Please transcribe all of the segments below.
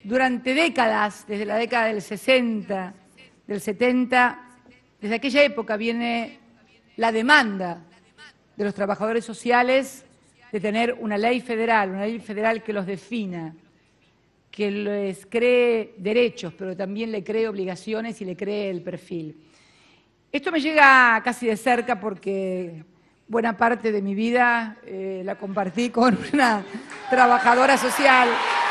Durante décadas, desde la década del 60, del 70, desde aquella época viene la demanda de los trabajadores sociales de tener una ley federal que los defina, que les cree derechos, pero también le cree obligaciones y le cree el perfil. Esto me llega casi de cerca porque buena parte de mi vida la compartí con una trabajadora social.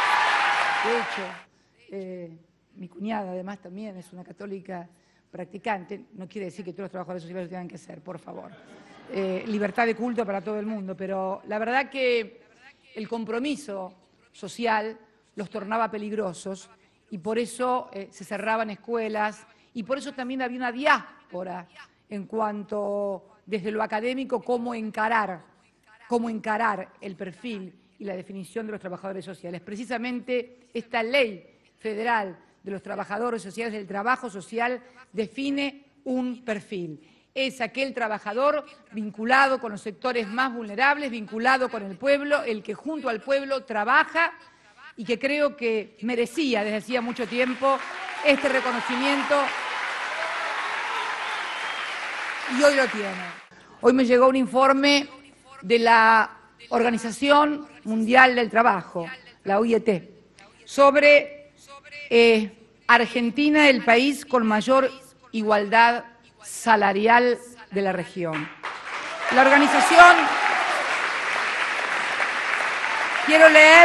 De hecho, mi cuñada además también es una católica practicante. No quiere decir que todos los trabajadores sociales lo tengan que ser, por favor. Libertad de culto para todo el mundo, pero la verdad que el compromiso social los tornaba peligrosos y por eso se cerraban escuelas y por eso también había una diáspora en cuanto desde lo académico cómo encarar el perfil y la definición de los trabajadores sociales. Precisamente esta ley federal de los trabajadores sociales, del trabajo social, define un perfil. Es aquel trabajador vinculado con los sectores más vulnerables, vinculado con el pueblo, el que junto al pueblo trabaja y que creo que merecía desde hacía mucho tiempo este reconocimiento y hoy lo tiene. Hoy me llegó un informe de la Organización Mundial del Trabajo, la OIT, sobre Argentina, el país con mayor igualdad salarial de la región. La organización, quiero leer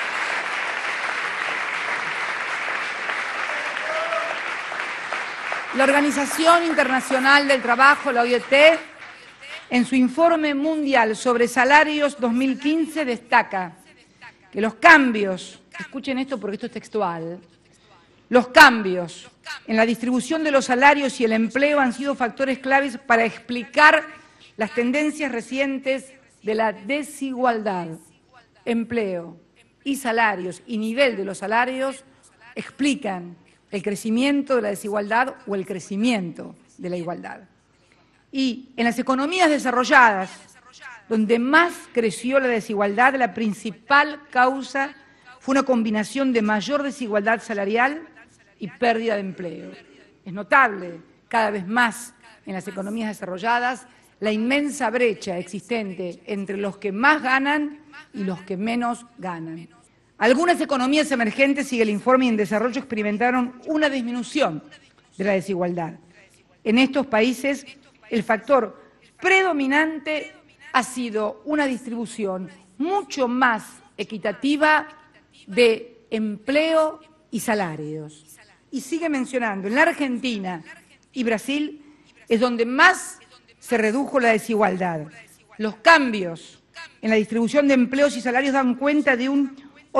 la Organización Internacional del Trabajo, la OIT, en su informe mundial sobre salarios 2015 destaca que los cambios, escuchen esto porque esto es textual, los cambios en la distribución de los salarios y el empleo han sido factores claves para explicar las tendencias recientes de la desigualdad. Empleo y salarios y nivel de los salarios explican el crecimiento de la desigualdad o el crecimiento de la igualdad. Y en las economías desarrolladas, donde más creció la desigualdad, la principal causa fue una combinación de mayor desigualdad salarial y pérdida de empleo. Es notable cada vez más en las economías desarrolladas la inmensa brecha existente entre los que más ganan y los que menos ganan. Algunas economías emergentes, sigue el informe, y en desarrollo experimentaron una disminución de la desigualdad. En estos países, el factor predominante ha sido una distribución mucho más equitativa de empleo y salarios. Y sigue mencionando, en la Argentina y Brasil es donde más se redujo la desigualdad. Los cambios en la distribución de empleos y salarios dan cuenta de un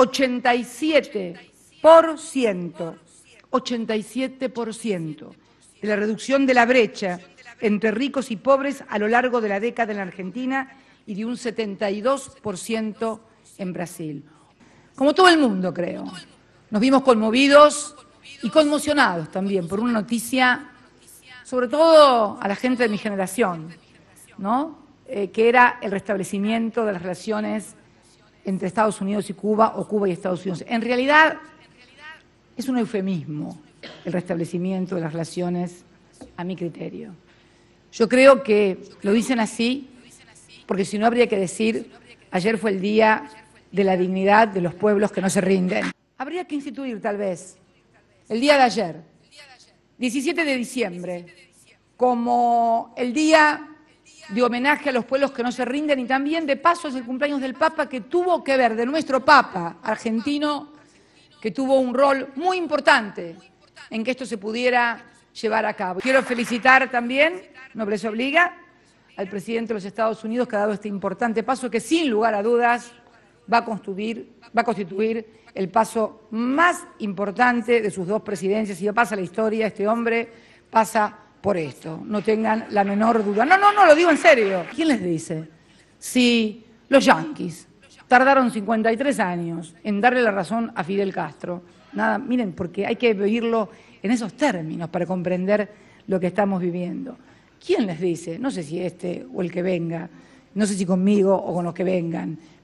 87% de la reducción de la brecha entre ricos y pobres a lo largo de la década en la Argentina y de un 72% en Brasil. Como todo el mundo, creo, nos vimos conmovidos y conmocionados también por una noticia, sobre todo a la gente de mi generación, ¿no? Que era el restablecimiento de las relaciones entre Estados Unidos y Cuba o Cuba y Estados Unidos. En realidad es un eufemismo el restablecimiento de las relaciones, a mi criterio. Yo creo que lo dicen así porque si no habría que decir ayer fue el día de la dignidad de los pueblos que no se rinden. Habría que instituir tal vez el día de ayer, 17 de diciembre, como el día de homenaje a los pueblos que no se rinden y también de paso es el cumpleaños del Papa que tuvo que ver, de nuestro Papa argentino, que tuvo un rol muy importante en que esto se pudiera llevar a cabo. Quiero felicitar también, nobleza obliga, al presidente de los Estados Unidos que ha dado este importante paso que sin lugar a dudas va a constituir el paso más importante de sus dos presidencias. Y ya pasa la historia, este hombre pasa por esto, no tengan la menor duda. No, lo digo en serio. ¿Quién les dice? Si los yanquis tardaron 53 años en darle la razón a Fidel Castro, nada, miren, porque hay que vivirlo en esos términos para comprender lo que estamos viviendo. ¿Quién les dice? No sé si este o el que venga, no sé si conmigo o con los que vengan,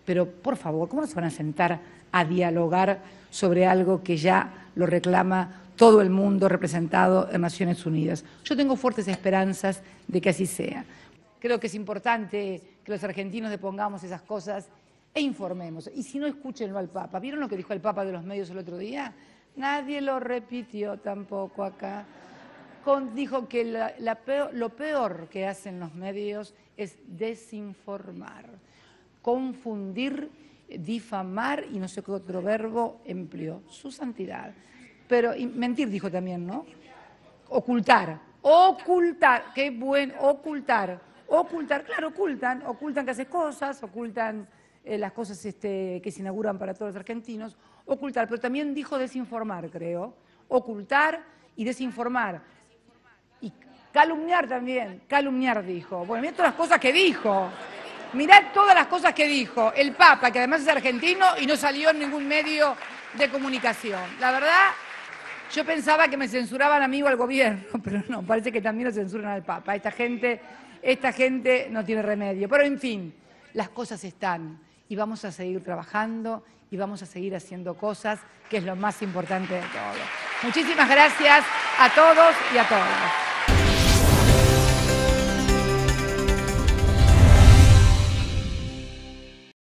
Pero, por favor, ¿cómo no se van a sentar a dialogar sobre algo que ya lo reclama todo el mundo representado en Naciones Unidas? Yo tengo fuertes esperanzas de que así sea. Creo que es importante que los argentinos depongamos esas cosas e informemos. Y si no, escúchenlo al Papa. ¿Vieron lo que dijo el Papa de los medios el otro día? Nadie lo repitió tampoco acá. Dijo que lo peor que hacen los medios es desinformar, confundir, difamar y no sé qué otro verbo empleó. Su santidad. Pero y mentir dijo también, ¿no? Ocultar. Ocultar. Qué buen ocultar. Ocultar, claro, ocultan que hace cosas, ocultan las cosas que se inauguran para todos los argentinos, ocultar, pero también dijo desinformar, creo, ocultar y desinformar. Y calumniar también, calumniar dijo. Bueno, mirá todas las cosas que dijo, mirá todas las cosas que dijo el Papa, que además es argentino y no salió en ningún medio de comunicación. La verdad, yo pensaba que me censuraban a mí o al gobierno, pero no, parece que también lo censuran al Papa. Esta gente no tiene remedio. Pero en fin, las cosas están y vamos a seguir trabajando y vamos a seguir haciendo cosas, que es lo más importante de todo. Muchísimas gracias a todos y a todas.